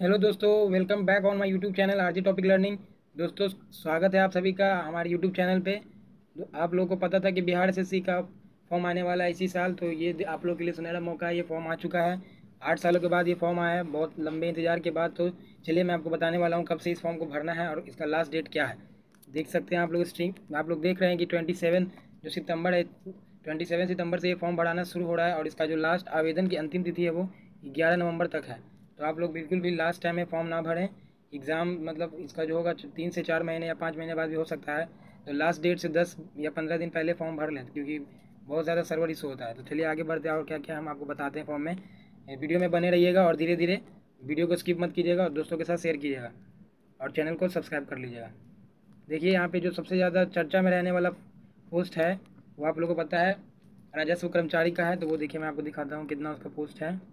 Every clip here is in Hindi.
हेलो दोस्तों, welcome back on my YouTube channel RG topic learning. दोस्तों, स्वागत है आप सभी का हमारे यूट्यूब चैनल पे। आप लोगों को पता था कि बिहार एसएससी का फॉर्म आने वाला है इसी साल, तो ये आप लोगों के लिए सुनहरा मौका है। ये फॉर्म आ चुका है, 8 सालों के बाद ये फॉर्म आया है, बहुत लंबे इंतजार के बाद। तो चलिए मैं आपको बताने वाला हूँ कब से इस फॉर्म को भरना है और इसका लास्ट डेट क्या है। देख सकते हैं आप लोग स्ट्रीम, आप लोग देख रहे हैं कि 27 जो सितंबर है, 27 सितंबर से ये फॉर्म भराना शुरू हो रहा है और इसका जो लास्ट आवेदन की अंतिम तिथि है वो 11 नवंबर तक है। तो आप लोग बिल्कुल भी लास्ट टाइम में फॉर्म ना भरें। एग्ज़ाम मतलब इसका जो होगा 3 से 4 महीने या 5 महीने बाद भी हो सकता है। तो लास्ट डेट से 10 या 15 दिन पहले फॉर्म भर लें, क्योंकि बहुत ज़्यादा सर्वर इशू होता है। तो चलिए आगे बढ़ते हैं और क्या क्या हम आपको बताते हैं फॉर्म में। वीडियो में बने रहिएगा और धीरे धीरे वीडियो को स्किप मत कीजिएगा और दोस्तों के साथ शेयर कीजिएगा और चैनल को सब्सक्राइब कर लीजिएगा। देखिए यहाँ पे जो सबसे ज़्यादा चर्चा में रहने वाला पोस्ट है वो आप लोगों को पता है, राजस्व कर्मचारी का है। तो वो देखिए मैं आपको दिखाता हूँ कितना उसका पोस्ट है।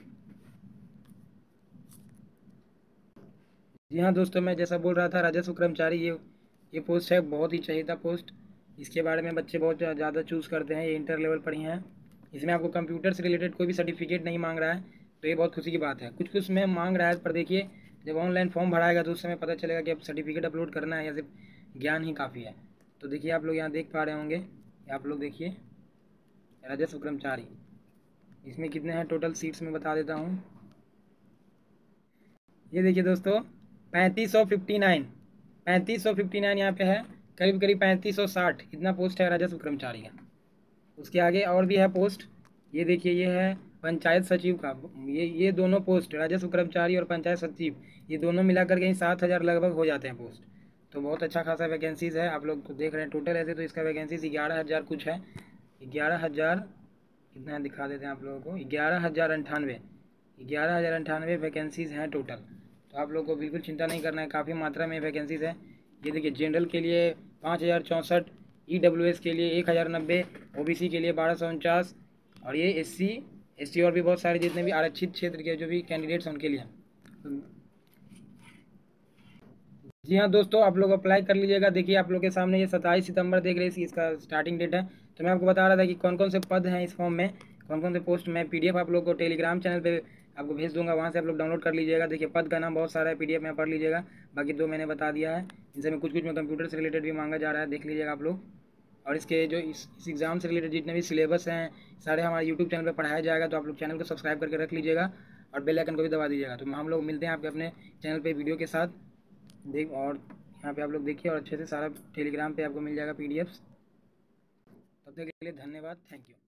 जी हाँ दोस्तों, मैं जैसा बोल रहा था, राजस्व कर्मचारी ये पोस्ट है, बहुत ही चहीता पोस्ट। इसके बारे में बच्चे बहुत ज़्यादा चूज़ करते हैं। ये इंटर लेवल पर ही हैं। इसमें आपको कंप्यूटर से रिलेटेड कोई भी सर्टिफिकेट नहीं मांग रहा है, तो ये बहुत खुशी की बात है। कुछ कुछ में मांग रहा है, पर देखिए जब ऑनलाइन फॉर्म भराएगा तो उस समय पता चलेगा कि अब सर्टिफिकेट अपलोड करना है या सिर्फ ज्ञान ही काफ़ी है। तो देखिए आप लोग यहाँ देख पा रहे होंगे, आप लोग देखिए राजस्व कर्मचारी, इसमें कितने हैं टोटल सीट्स में बता देता हूँ। ये देखिए दोस्तों, 3559, 3559 यहाँ पे है। करीब करीब 3560 इतना पोस्ट है राजस्व कर्मचारी का। उसके आगे और भी है पोस्ट। ये देखिए, ये है पंचायत सचिव का। ये दोनों पोस्ट, राजस्व कर्मचारी और पंचायत सचिव, ये दोनों मिलाकर के ही 7,000 लगभग हो जाते हैं पोस्ट। तो बहुत अच्छा खासा वैकेंसीज़ है। आप लोग तो देख रहे हैं टोटल ऐसे तो इसका वैकेंसीज 11,000 कुछ है। 11,000 कितना है दिखा देते हैं आप लोगों को। 11,098, 11,098 वैकेंसीज़ हैं टोटल। तो आप लोग को बिल्कुल चिंता नहीं करना है, काफ़ी मात्रा में वैकेंसीज़ है। ये देखिए, जनरल के लिए 5,064, EWS के लिए 1,090, OBC के लिए 1,249 और ये SC और भी बहुत सारे जितने भी आरक्षित क्षेत्र के जो भी कैंडिडेट्स हैं उनके लिए। जी हाँ दोस्तों, आप लोग अप्लाई कर लीजिएगा। देखिए आप लोग के सामने ये 27 सितंबर देख रहे हैं, इसका स्टार्टिंग डेट है। तो मैं आपको बता रहा था कि कौन कौन से पद हैं इस फॉर्म में, कौन कौन से पोस्ट में। PDF आप लोग को टेलीग्राम चैनल पे आपको भेज दूंगा, वहाँ से आप लोग डाउनलोड कर लीजिएगा। देखिए पद का नाम बहुत सारा है, PDF में पढ़ लीजिएगा। बाकी 2 मैंने बता दिया है। इनसे में कुछ कुछ में कंप्यूटर से रिलेटेड भी मांगा जा रहा है, देख लीजिएगा आप लोग। और इसके जो इस एग्ज़ाम से रिलेटेड जितने भी सिलेबस हैं सारे हमारे यूट्यूब चैनल पर पढ़ाया जाएगा। तो आप लोग चैनल को सब्सक्राइब करके रख लीजिएगा और बेल आइकन को भी दबा दीजिएगा। तो हम लोग मिलते हैं आपके अपने चैनल पे वीडियो के साथ। देख और यहाँ पे आप लोग देखिए और अच्छे से सारा टेलीग्राम पे आपको मिल जाएगा PDFs। तब तक के लिए धन्यवाद, थैंक यू।